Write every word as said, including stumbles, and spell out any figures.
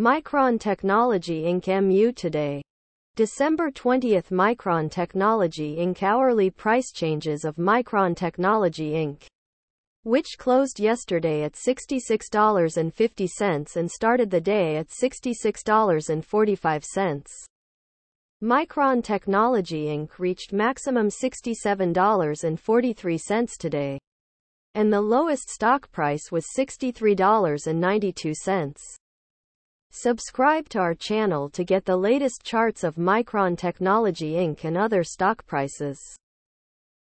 Micron Technology Incorporated. M U today. December twentieth. Micron Technology Incorporated. Hourly price changes of Micron Technology Incorporated, which closed yesterday at sixty-six dollars and fifty cents and started the day at sixty-six dollars and forty-five cents. Micron Technology Incorporated reached maximum sixty-seven dollars and forty-three cents today, and the lowest stock price was sixty-three dollars and ninety-two cents. Subscribe to our channel to get the latest charts of Micron Technology Incorporated and other stock prices.